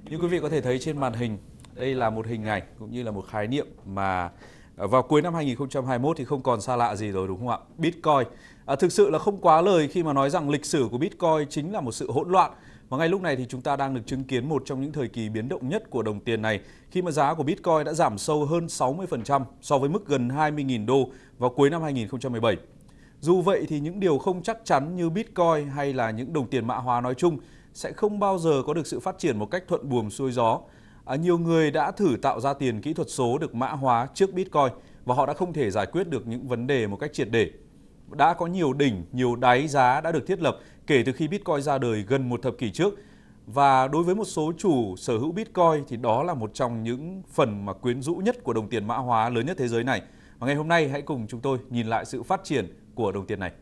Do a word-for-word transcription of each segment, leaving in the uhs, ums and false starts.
Như quý vị có thể thấy trên màn hình, đây là một hình ảnh cũng như là một khái niệm mà vào cuối năm hai nghìn không trăm hai mươi mốt thì không còn xa lạ gì rồi, đúng không ạ? Bitcoin. À, thực sự là không quá lời khi mà nói rằng lịch sử của Bitcoin chính là một sự hỗn loạn. Và ngay lúc này thì chúng ta đang được chứng kiến một trong những thời kỳ biến động nhất của đồng tiền này, khi mà giá của Bitcoin đã giảm sâu hơn sáu mươi phần trăm so với mức gần hai mươi nghìn đô vào cuối năm hai nghìn không trăm mười bảy. Dù vậy thì những điều không chắc chắn như Bitcoin hay là những đồng tiền mã hóa nói chung sẽ không bao giờ có được sự phát triển một cách thuận buồm xuôi gió. À, nhiều người đã thử tạo ra tiền kỹ thuật số được mã hóa trước Bitcoin và họ đã không thể giải quyết được những vấn đề một cách triệt để. Đã có nhiều đỉnh, nhiều đáy giá đã được thiết lập kể từ khi Bitcoin ra đời gần một thập kỷ trước. Và đối với một số chủ sở hữu Bitcoin thì đó là một trong những phần mà quyến rũ nhất của đồng tiền mã hóa lớn nhất thế giới này. Và ngày hôm nay hãy cùng chúng tôi nhìn lại sự phát triển của đồng tiền này.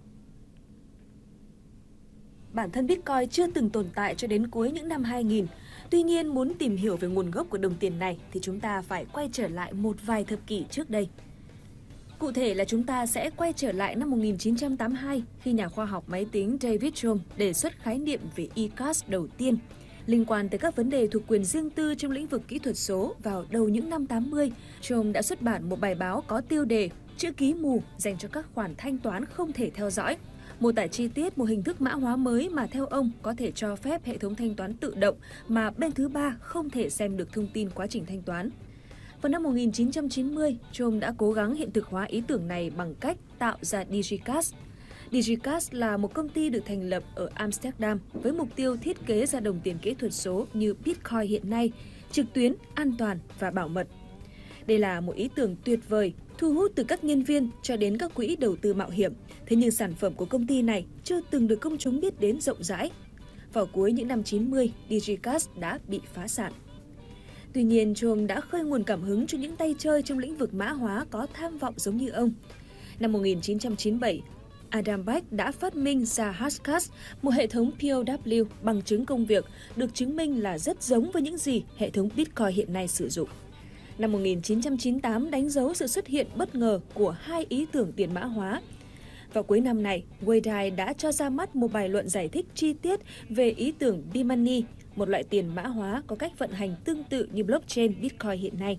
Bản thân Bitcoin chưa từng tồn tại cho đến cuối những năm hai nghìn. Tuy nhiên, muốn tìm hiểu về nguồn gốc của đồng tiền này thì chúng ta phải quay trở lại một vài thập kỷ trước đây. Cụ thể là chúng ta sẽ quay trở lại năm một nghìn chín trăm tám mươi hai khi nhà khoa học máy tính David Chaum đề xuất khái niệm về e cê a ét đầu tiên liên quan tới các vấn đề thuộc quyền riêng tư trong lĩnh vực kỹ thuật số. Vào đầu những năm tám mươi, Chaum đã xuất bản một bài báo có tiêu đề Chữ ký mù dành cho các khoản thanh toán không thể theo dõi, mô tả chi tiết một hình thức mã hóa mới mà theo ông có thể cho phép hệ thống thanh toán tự động mà bên thứ ba không thể xem được thông tin quá trình thanh toán. Vào năm một nghìn chín trăm chín mươi, Chaum đã cố gắng hiện thực hóa ý tưởng này bằng cách tạo ra DigiCash. DigiCash là một công ty được thành lập ở Amsterdam với mục tiêu thiết kế ra đồng tiền kỹ thuật số như Bitcoin hiện nay, trực tuyến, an toàn và bảo mật. Đây là một ý tưởng tuyệt vời, thu hút từ các nhân viên cho đến các quỹ đầu tư mạo hiểm. Thế nhưng sản phẩm của công ty này chưa từng được công chúng biết đến rộng rãi. Vào cuối những năm chín mươi, DigiCash đã bị phá sản. Tuy nhiên, Chaum đã khơi nguồn cảm hứng cho những tay chơi trong lĩnh vực mã hóa có tham vọng giống như ông. Năm một nghìn chín trăm chín mươi bảy, Adam Back đã phát minh ra Hashcash, một hệ thống pê ô vê bằng chứng công việc được chứng minh là rất giống với những gì hệ thống Bitcoin hiện nay sử dụng. Năm một nghìn chín trăm chín mươi tám đánh dấu sự xuất hiện bất ngờ của hai ý tưởng tiền mã hóa. Vào cuối năm này, Waydai đã cho ra mắt một bài luận giải thích chi tiết về ý tưởng B-Money, một loại tiền mã hóa có cách vận hành tương tự như blockchain Bitcoin hiện nay.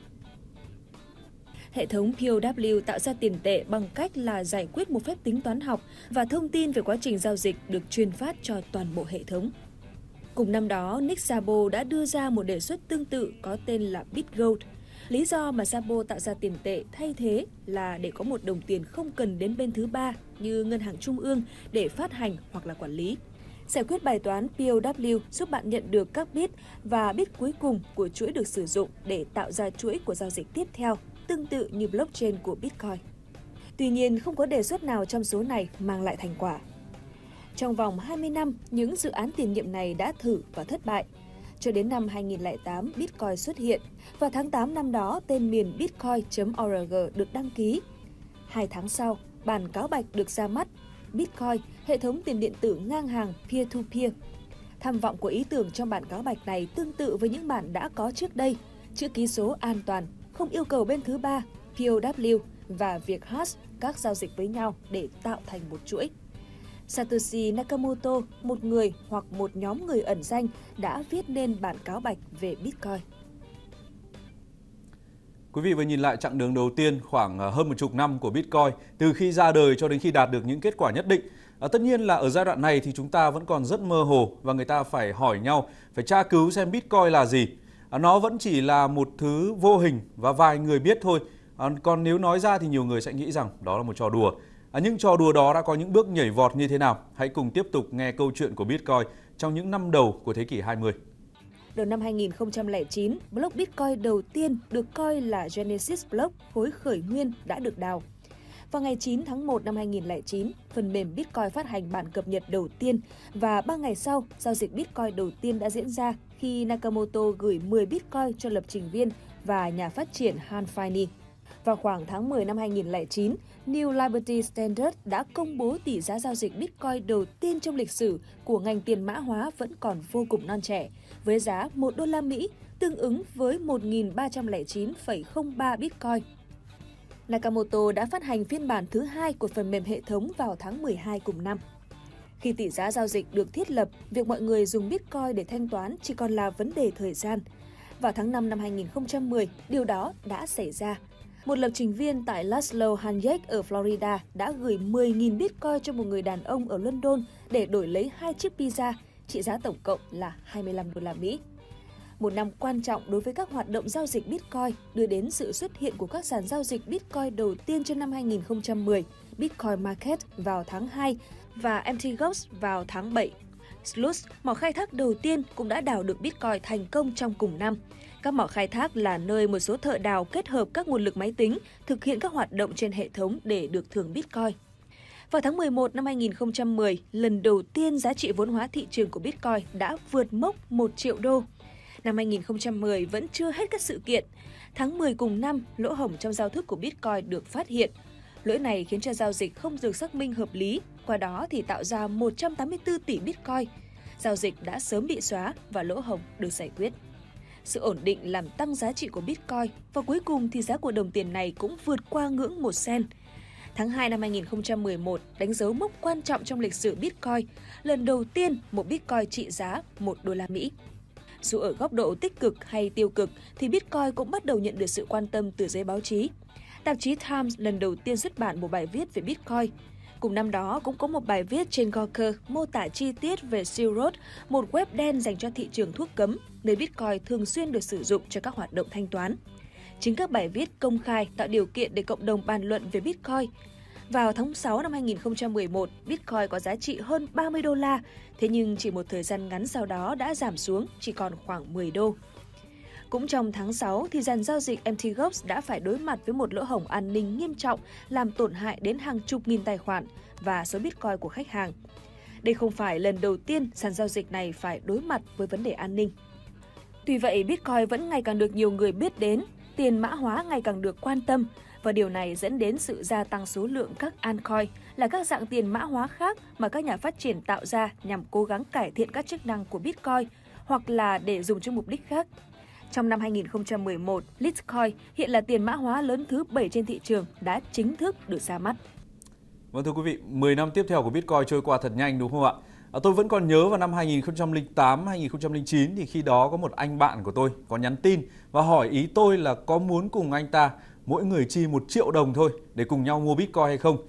Hệ thống pê ô vê tạo ra tiền tệ bằng cách là giải quyết một phép tính toán học và thông tin về quá trình giao dịch được truyền phát cho toàn bộ hệ thống. Cùng năm đó, Nick Szabo đã đưa ra một đề xuất tương tự có tên là BitGold. Lý do mà Szabo tạo ra tiền tệ thay thế là để có một đồng tiền không cần đến bên thứ ba như ngân hàng trung ương để phát hành hoặc là quản lý. Giải quyết bài toán pê ô vê giúp bạn nhận được các bit và bit cuối cùng của chuỗi được sử dụng để tạo ra chuỗi của giao dịch tiếp theo, tương tự như blockchain của Bitcoin. Tuy nhiên, không có đề xuất nào trong số này mang lại thành quả. Trong vòng hai mươi năm, những dự án tiền nhiệm này đã thử và thất bại. Cho đến năm hai nghìn không trăm lẻ tám, Bitcoin xuất hiện. Vào tháng tám năm đó, tên miền bitcoin chấm org được đăng ký. Hai tháng sau, bản cáo bạch được ra mắt. Bitcoin, hệ thống tiền điện tử ngang hàng peer-to-peer. Tham vọng của ý tưởng trong bản cáo bạch này tương tự với những bản đã có trước đây. Chữ ký số an toàn, không yêu cầu bên thứ ba, pê ô vê và việc hash các giao dịch với nhau để tạo thành một chuỗi. Satoshi Nakamoto, một người hoặc một nhóm người ẩn danh, đã viết nên bản cáo bạch về Bitcoin. Quý vị vừa nhìn lại chặng đường đầu tiên khoảng hơn một chục năm của Bitcoin từ khi ra đời cho đến khi đạt được những kết quả nhất định. À, tất nhiên là ở giai đoạn này thì chúng ta vẫn còn rất mơ hồ và người ta phải hỏi nhau, phải tra cứu xem Bitcoin là gì. À, nó vẫn chỉ là một thứ vô hình và vài người biết thôi. À, còn nếu nói ra thì nhiều người sẽ nghĩ rằng đó là một trò đùa. À, nhưng trò đùa đó đã có những bước nhảy vọt như thế nào? Hãy cùng tiếp tục nghe câu chuyện của Bitcoin trong những năm đầu của thế kỷ hai mươi. Đầu năm hai nghìn không trăm lẻ chín, block Bitcoin đầu tiên được coi là Genesis Block, khối khởi nguyên đã được đào. Vào ngày chín tháng một năm hai nghìn không trăm lẻ chín, phần mềm Bitcoin phát hành bản cập nhật đầu tiên và ba ngày sau, giao dịch Bitcoin đầu tiên đã diễn ra khi Nakamoto gửi mười Bitcoin cho lập trình viên và nhà phát triển Han Finney. Vào khoảng tháng mười năm hai nghìn không trăm lẻ chín, New Liberty Standard đã công bố tỷ giá giao dịch Bitcoin đầu tiên trong lịch sử của ngành tiền mã hóa vẫn còn vô cùng non trẻ, với giá một đô la Mỹ tương ứng với một nghìn ba trăm lẻ chín phẩy không ba Bitcoin. Nakamoto đã phát hành phiên bản thứ hai của phần mềm hệ thống vào tháng mười hai cùng năm. Khi tỷ giá giao dịch được thiết lập, việc mọi người dùng Bitcoin để thanh toán chỉ còn là vấn đề thời gian. Vào tháng năm năm hai nghìn không trăm mười, điều đó đã xảy ra. Một lập trình viên tại Laszlo Hanyak ở Florida đã gửi mười nghìn Bitcoin cho một người đàn ông ở London để đổi lấy hai chiếc pizza, trị giá tổng cộng là hai mươi lăm đô la Mỹ. Một năm quan trọng đối với các hoạt động giao dịch Bitcoin đưa đến sự xuất hiện của các sàn giao dịch Bitcoin đầu tiên trong năm hai nghìn không trăm mười, Bitcoin Market vào tháng hai và em tê Gox vào tháng bảy. Sluice, mỏ khai thác đầu tiên, cũng đã đào được Bitcoin thành công trong cùng năm. Các mỏ khai thác là nơi một số thợ đào kết hợp các nguồn lực máy tính thực hiện các hoạt động trên hệ thống để được thưởng Bitcoin. Vào tháng mười một năm hai nghìn không trăm mười, lần đầu tiên giá trị vốn hóa thị trường của Bitcoin đã vượt mốc một triệu đô. Năm hai nghìn không trăm mười vẫn chưa hết các sự kiện. Tháng mười cùng năm, lỗ hổng trong giao thức của Bitcoin được phát hiện. Lỗi này khiến cho giao dịch không được xác minh hợp lý, qua đó thì tạo ra một trăm tám mươi tư tỷ Bitcoin. Giao dịch đã sớm bị xóa và lỗ hổng được giải quyết. Sự ổn định làm tăng giá trị của Bitcoin và cuối cùng thì giá của đồng tiền này cũng vượt qua ngưỡng một cent. Tháng hai năm hai nghìn không trăm mười một đánh dấu mốc quan trọng trong lịch sử Bitcoin, lần đầu tiên một Bitcoin trị giá một đô la Mỹ. Dù ở góc độ tích cực hay tiêu cực thì Bitcoin cũng bắt đầu nhận được sự quan tâm từ giới báo chí. Tạp chí Times lần đầu tiên xuất bản một bài viết về Bitcoin. Cùng năm đó cũng có một bài viết trên Gawker mô tả chi tiết về Silk Road, một web đen dành cho thị trường thuốc cấm, nơi Bitcoin thường xuyên được sử dụng cho các hoạt động thanh toán. Chính các bài viết công khai tạo điều kiện để cộng đồng bàn luận về Bitcoin. Vào tháng sáu năm hai nghìn không trăm mười một, Bitcoin có giá trị hơn ba mươi đô la, thế nhưng chỉ một thời gian ngắn sau đó đã giảm xuống chỉ còn khoảng mười đô. Cũng trong tháng sáu, thì dàn giao dịch em tê Gox đã phải đối mặt với một lỗ hổng an ninh nghiêm trọng làm tổn hại đến hàng chục nghìn tài khoản và số Bitcoin của khách hàng. Đây không phải lần đầu tiên sàn giao dịch này phải đối mặt với vấn đề an ninh. Tuy vậy, Bitcoin vẫn ngày càng được nhiều người biết đến, tiền mã hóa ngày càng được quan tâm, và điều này dẫn đến sự gia tăng số lượng các altcoin là các dạng tiền mã hóa khác mà các nhà phát triển tạo ra nhằm cố gắng cải thiện các chức năng của Bitcoin hoặc là để dùng cho mục đích khác. Trong năm hai nghìn không trăm mười một, Litecoin hiện là tiền mã hóa lớn thứ bảy trên thị trường đã chính thức được ra mắt. Vâng thưa quý vị, mười năm tiếp theo của Bitcoin trôi qua thật nhanh đúng không ạ? À, tôi vẫn còn nhớ vào năm hai nghìn không trăm lẻ tám, hai nghìn không trăm lẻ chín thì khi đó có một anh bạn của tôi có nhắn tin và hỏi ý tôi là có muốn cùng anh ta mỗi người chi một triệu đồng thôi để cùng nhau mua Bitcoin hay không.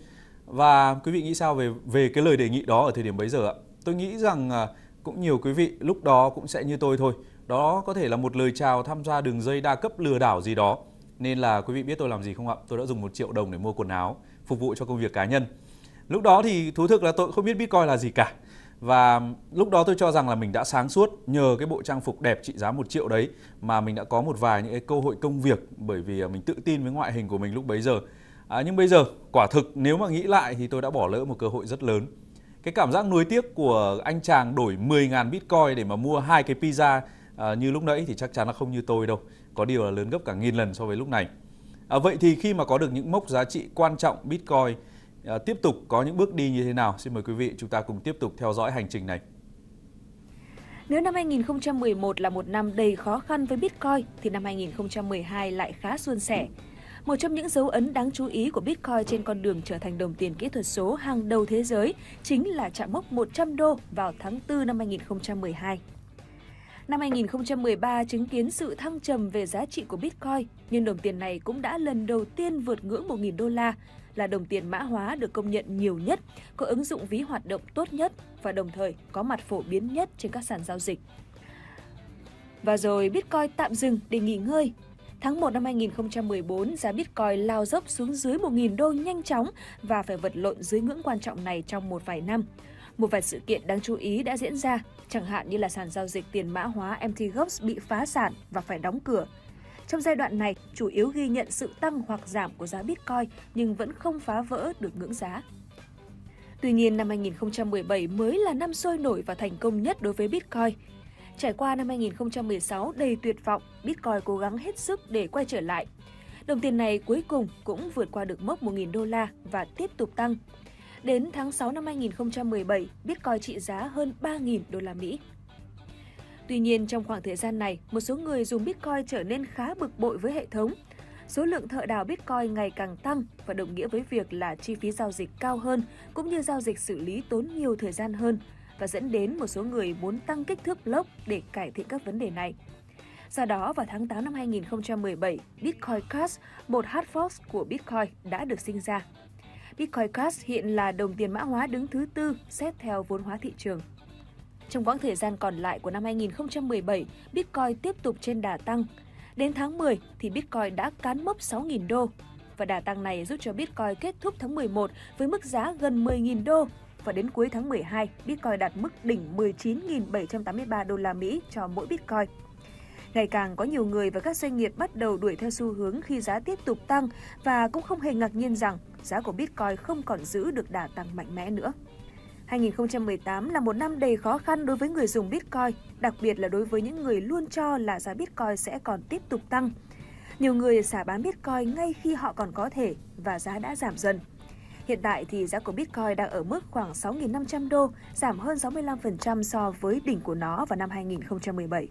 Và quý vị nghĩ sao về về cái lời đề nghị đó ở thời điểm bấy giờ ạ? Tôi nghĩ rằng à, cũng nhiều quý vị lúc đó cũng sẽ như tôi thôi. Đó có thể là một lời chào tham gia đường dây đa cấp lừa đảo gì đó. Nên là quý vị biết tôi làm gì không ạ? Tôi đã dùng một triệu đồng để mua quần áo phục vụ cho công việc cá nhân. Lúc đó thì thú thực là tôi không biết Bitcoin là gì cả. Và lúc đó tôi cho rằng là mình đã sáng suốt nhờ cái bộ trang phục đẹp trị giá một triệu đấy mà mình đã có một vài những cái cơ hội công việc bởi vì mình tự tin với ngoại hình của mình lúc bấy giờ. À, nhưng bây giờ quả thực nếu mà nghĩ lại thì tôi đã bỏ lỡ một cơ hội rất lớn. Cái cảm giác nuối tiếc của anh chàng đổi mười nghìn Bitcoin để mà mua hai cái pizza à, như lúc nãy thì chắc chắn là không như tôi đâu. Có điều là lớn gấp cả nghìn lần so với lúc này. À, vậy thì khi mà có được những mốc giá trị quan trọng Bitcoin à, tiếp tục có những bước đi như thế nào? Xin mời quý vị chúng ta cùng tiếp tục theo dõi hành trình này. Nếu năm hai nghìn không trăm mười một là một năm đầy khó khăn với Bitcoin thì năm hai nghìn không trăm mười hai lại khá suôn sẻ. Một trong những dấu ấn đáng chú ý của Bitcoin trên con đường trở thành đồng tiền kỹ thuật số hàng đầu thế giới chính là chạm mốc một trăm đô vào tháng tư năm hai nghìn không trăm mười hai. Năm hai nghìn không trăm mười ba chứng kiến sự thăng trầm về giá trị của Bitcoin, nhưng đồng tiền này cũng đã lần đầu tiên vượt ngưỡng một nghìn đô la, là đồng tiền mã hóa được công nhận nhiều nhất, có ứng dụng ví hoạt động tốt nhất và đồng thời có mặt phổ biến nhất trên các sàn giao dịch. Và rồi Bitcoin tạm dừng để nghỉ ngơi. Tháng một năm hai nghìn không trăm mười bốn, giá Bitcoin lao dốc xuống dưới một nghìn đô nhanh chóng và phải vật lộn dưới ngưỡng quan trọng này trong một vài năm. Một vài sự kiện đáng chú ý đã diễn ra, chẳng hạn như là sàn giao dịch tiền mã hóa em tê Gox bị phá sản và phải đóng cửa. Trong giai đoạn này, chủ yếu ghi nhận sự tăng hoặc giảm của giá Bitcoin nhưng vẫn không phá vỡ được ngưỡng giá. Tuy nhiên, năm hai nghìn không trăm mười bảy mới là năm sôi nổi và thành công nhất đối với Bitcoin. Trải qua năm hai nghìn không trăm mười sáu đầy tuyệt vọng, Bitcoin cố gắng hết sức để quay trở lại. Đồng tiền này cuối cùng cũng vượt qua được mốc một nghìn đô la và tiếp tục tăng. Đến tháng sáu năm hai nghìn không trăm mười bảy, Bitcoin trị giá hơn ba nghìn đô la Mỹ. Tuy nhiên, trong khoảng thời gian này, một số người dùng Bitcoin trở nên khá bực bội với hệ thống. Số lượng thợ đào Bitcoin ngày càng tăng và đồng nghĩa với việc là chi phí giao dịch cao hơn cũng như giao dịch xử lý tốn nhiều thời gian hơn và dẫn đến một số người muốn tăng kích thước block để cải thiện các vấn đề này. Do đó, vào tháng tám năm hai nghìn không trăm mười bảy, Bitcoin Cash, một hard fork của Bitcoin, đã được sinh ra. Bitcoin Cash hiện là đồng tiền mã hóa đứng thứ tư xét theo vốn hóa thị trường. Trong quãng thời gian còn lại của năm hai nghìn không trăm mười bảy, Bitcoin tiếp tục trên đà tăng. Đến tháng mười thì Bitcoin đã cán mốc sáu nghìn đô và đà tăng này giúp cho Bitcoin kết thúc tháng mười một với mức giá gần mười nghìn đô và đến cuối tháng mười hai, Bitcoin đạt mức đỉnh mười chín nghìn bảy trăm tám mươi ba đô la Mỹ cho mỗi Bitcoin. Ngày càng có nhiều người và các doanh nghiệp bắt đầu đuổi theo xu hướng khi giá tiếp tục tăng và cũng không hề ngạc nhiên rằng giá của Bitcoin không còn giữ được đà tăng mạnh mẽ nữa. hai nghìn không trăm mười tám là một năm đầy khó khăn đối với người dùng Bitcoin, đặc biệt là đối với những người luôn cho là giá Bitcoin sẽ còn tiếp tục tăng. Nhiều người xả bán Bitcoin ngay khi họ còn có thể và giá đã giảm dần. Hiện tại thì giá của Bitcoin đang ở mức khoảng sáu nghìn năm trăm đô, giảm hơn sáu mươi lăm phần trăm so với đỉnh của nó vào năm hai nghìn không trăm mười bảy.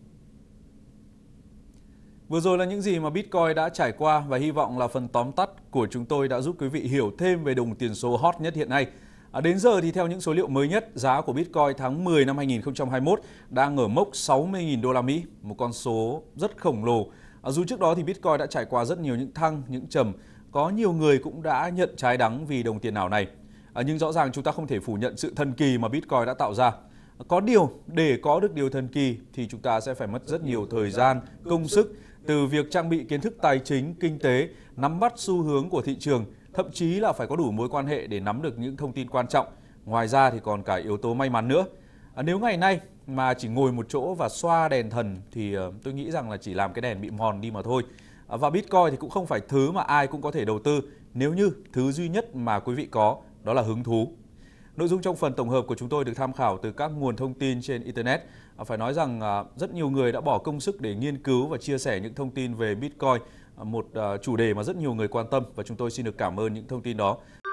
Vừa rồi là những gì mà Bitcoin đã trải qua và hy vọng là phần tóm tắt của chúng tôi đã giúp quý vị hiểu thêm về đồng tiền số hot nhất hiện nay. À, đến giờ thì theo những số liệu mới nhất, giá của Bitcoin tháng mười năm hai nghìn không trăm hai mươi mốt đang ở mốc sáu mươi nghìn đô la Mỹ, một con số rất khổng lồ. À, dù trước đó thì Bitcoin đã trải qua rất nhiều những thăng, những trầm, có nhiều người cũng đã nhận trái đắng vì đồng tiền ảo này. À, nhưng rõ ràng chúng ta không thể phủ nhận sự thần kỳ mà Bitcoin đã tạo ra. Có điều, để có được điều thần kỳ thì chúng ta sẽ phải mất rất nhiều thời gian, công sức, từ việc trang bị kiến thức tài chính, kinh tế, nắm bắt xu hướng của thị trường, thậm chí là phải có đủ mối quan hệ để nắm được những thông tin quan trọng. Ngoài ra thì còn cả yếu tố may mắn nữa. À, nếu ngày nay mà chỉ ngồi một chỗ và xoa đèn thần thì uh, tôi nghĩ rằng là chỉ làm cái đèn bị mòn đi mà thôi. À, và Bitcoin thì cũng không phải thứ mà ai cũng có thể đầu tư nếu như thứ duy nhất mà quý vị có đó là hứng thú. Nội dung trong phần tổng hợp của chúng tôi được tham khảo từ các nguồn thông tin trên Internet. Phải nói rằng rất nhiều người đã bỏ công sức để nghiên cứu và chia sẻ những thông tin về Bitcoin, một chủ đề mà rất nhiều người quan tâm và chúng tôi xin được cảm ơn những thông tin đó.